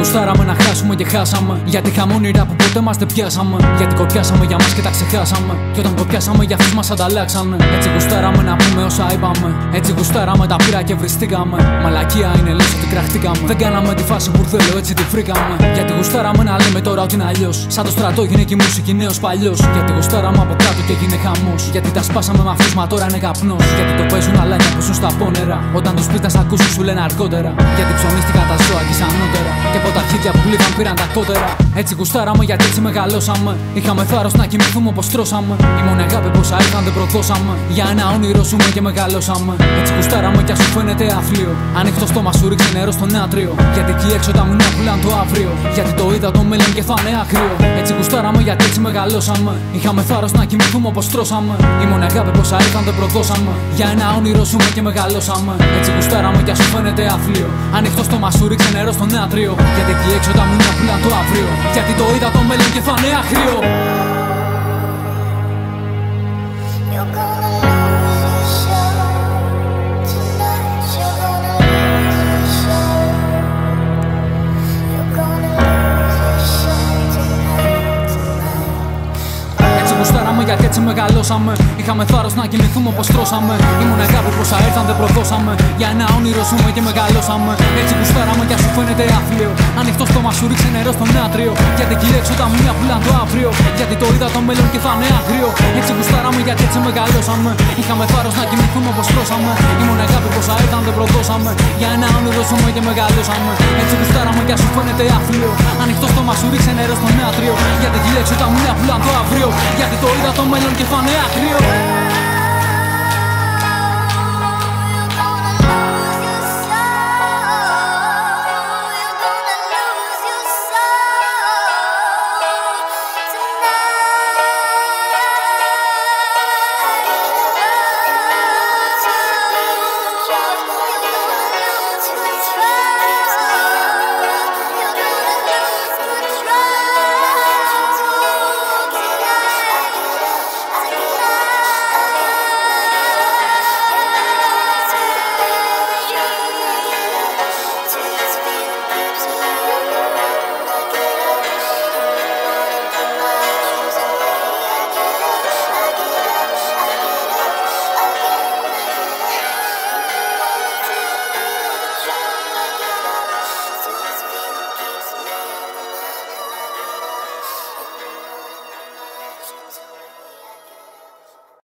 γουστάραμε να χάσουμε και χάσαμε. Γιατί είχαμε όνειρα που ποτέ μας δεν πιάσαμε. Γιατί κοπιάσαμε για μας και τα ξεχάσαμε. Και όταν κοπιάσαμε για αυτούς μας ανταλλάξανε. Έτσι γουστάραμε να πούμε όσα είπαμε. Έτσι γουστάραμε τα πήρα και βριστήκαμε. Μαλακία είναι λες ότι κραχτήκαμε. Δεν κάναμε τη φάση που θέλω, έτσι τη βρήκαμε. Γιατί γουστάραμε να λέμε τώρα ότι είναι αλλιώς. Σαν το στρατό γυναίκη μουσική νέος παλιός. Γιατί γουστάραμε από κάτω και έγινε χαμός. Γιατί τα σπάσαμε με αυτούς μα τώρα είναι καπνός. Γιατί το παίζουν αλλά είναι που ζουν στα πόνερα. Όταν τους πεις να σ' ακούσουν σου λένε αργότερα. Γιατί ψωνίστηκαν τα ζώα και ανώτερα. Και από τα αρχίδια που πλήγαν πήραν τα κότερα. Έτσι γουστάραμε γιατί έτσι μεγαλώσαμε. Είχαμε θάρρος να κοιμηθούμε όπως τρώσαμε. Η μόνη αγάπη πόσα ήρθαν δεν προδώσαμε. Για ένα όνειρο ζούμε και μεγαλώσαμε. Έτσι γουστάραμε κι ας σου φαίνεται άθλιο. Ανοιχτό στόμα σου ρίξει νερό στο νάτριο. Γιατί εκεί έξω τα μουνιά πουλάν το αύριο. Γιατί το είδα το μέλλον και θα είναι άκριο. Έτσι γουστάραμε γιατί έτσι μεγαλώσαμε. Είχαμε θάρρος να κοιμηθούμε όπως τρώσαμε. Η μόνη αγάπη πόσα ήρθαν δεν προδώσαμε. Για ένα όνειρο ζούμε και μεγαλώσαμε. Έτσι γουστάραμε κι ας σου φαίνεται άθλιο. Ανοιχτό στόμα σου ρίξει νερό στο νάτριο. Γιατί εκεί έξω τα μουνιά πουλάν το αύριο. Γιατί το είδα το μέλλον και θα είναι άκριο. Γιατί έτσι μεγαλώσαμε. Είχαμε θάρρος να κοιμηθούμε όπως τρώσαμε. Η μόνη αγάπη πόσα ήρθαν δεν προδώσαμε. Για ένα όνειρο ζούμε και μεγαλώσαμε. Έτσι γουστάραμε κι ας σου φαίνεται άθλιο. Ανοιχτό στόμα σου ρίξει νερό στο νάτριο. Γιατί εκεί έξω τα μουνιά πουλάν το αύριο. Γιατί το είδα το μέλλον και θα είναι άγριο. Έτσι γουστάραμε γιατί έτσι μεγαλώσαμε. Είχαμε θάρρος να κοιμηθούμε όπως τρώσαμε. Η μόνη αγάπη πόσα ήρθαν δεν προδώσαμε. Για ένα όνειρο ζούμε και μεγαλώσαμε. Έτσι γουστάραμε κι ας σου φαίνεται άθλιο. Ανοιχτό στόμα σου ρίξει νερό στο νάτριο. Γιατί εκεί έξω τα μουνιά πουλάν το αύριο. Γιατί το είδα το μέλλον και θα είναι άκριο.